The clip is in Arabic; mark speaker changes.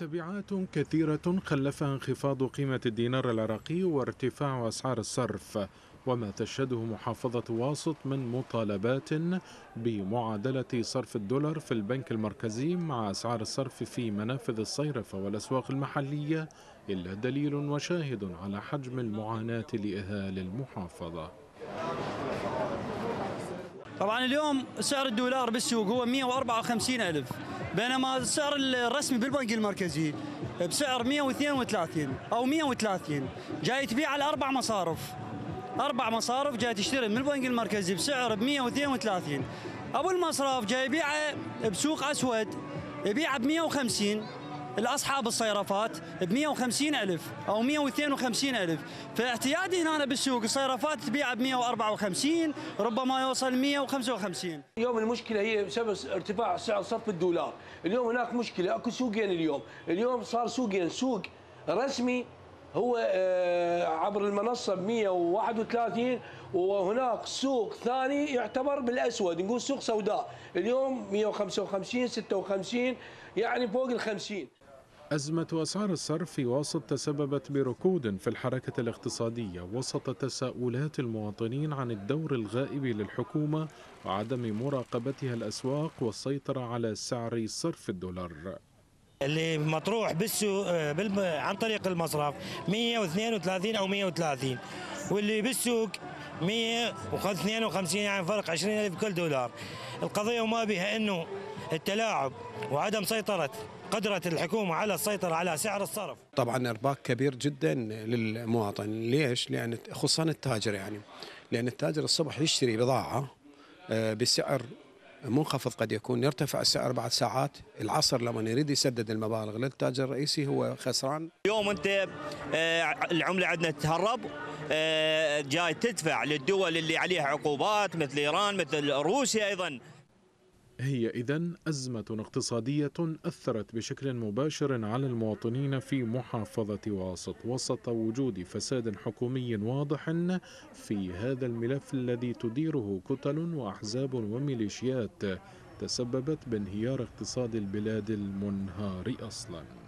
Speaker 1: تبعات كثيرة خلفها انخفاض قيمة الدينار العراقي وارتفاع أسعار الصرف، وما تشهده محافظة واسط من مطالبات بمعادلة صرف الدولار في البنك المركزي مع أسعار الصرف في منافذ الصيرفة والأسواق المحلية، إلا دليل وشاهد على حجم المعاناة لأهالي المحافظة.
Speaker 2: طبعا اليوم سعر الدولار بالسوق هو 154 ألف، بينما السعر الرسمي بالبنك المركزي بسعر 132 أو 130. جاي تبيع على أربع مصارف جاي تشتري من البنك المركزي بسعر ب 132. أبو المصرف جاي يبيعه بسوق أسود يبيعه ب 150، الأصحاب الصيرفات ب 150 ألف أو 152 ألف. فاعتيادي هنا بالسوق الصيرفات تبيع ب 154، ربما يوصل 155.
Speaker 3: اليوم المشكلة هي بسبب ارتفاع سعر صرف الدولار. اليوم هناك مشكلة، اكو سوقين اليوم صار سوقين، سوق رسمي هو عبر المنصة ب 131، وهناك سوق ثاني يعتبر بالأسود، نقول سوق سوداء، اليوم 155 56، يعني فوق ال50.
Speaker 1: أزمة أسعار الصرف في واسط تسببت بركود في الحركة الاقتصادية وسط تساؤلات المواطنين عن الدور الغائب للحكومة وعدم مراقبتها الأسواق والسيطرة على سعر صرف الدولار.
Speaker 4: اللي مطروح بالسوق عن طريق المصرف 132 أو 130، واللي بالسوق 152، يعني فرق 20,000 كل دولار. القضية وما بها أنه التلاعب وعدم سيطرة قدرة الحكومة على السيطرة على سعر الصرف.
Speaker 5: طبعا إرباك كبير جدا للمواطن. ليش؟ لأن خصوصا التاجر، لأن التاجر الصبح يشتري بضاعة بسعر منخفض، قد يكون يرتفع السعر بعد ساعات. العصر لما يريد يسدد المبالغ للتاجر الرئيسي هو خسران.
Speaker 6: اليوم أنت العملة عندنا تتهرب، جاي تدفع للدول اللي عليها عقوبات مثل إيران مثل روسيا أيضا.
Speaker 1: هي إذن أزمة اقتصادية أثرت بشكل مباشر على المواطنين في محافظة واسط وسط وجود فساد حكومي واضح في هذا الملف الذي تديره كتل وأحزاب وميليشيات تسببت بانهيار اقتصاد البلاد المنهار أصلاً.